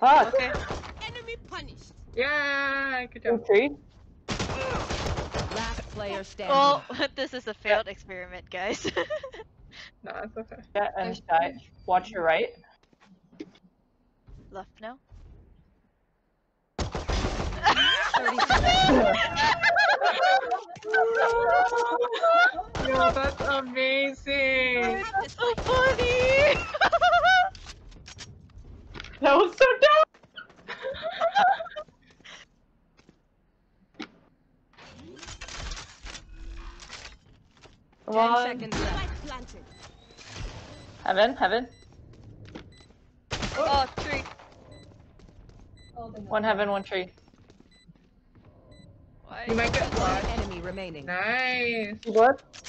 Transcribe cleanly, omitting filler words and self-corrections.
Fuck. Okay. Enemy punished. Yeah, good job. Tree. Last player standing. Oh, this is a failed experiment, guys. No, it's okay. Yeah, and sky. Watch your right. Left now. 30 seconds. Yo, that's amazing. That's so funny! That was so dumb. 10 Come on. seconds left. Spike planted. Heaven, heaven. Oh, tree. One heaven, one tree. Why? You might get One lost. enemy remaining. Nice. What?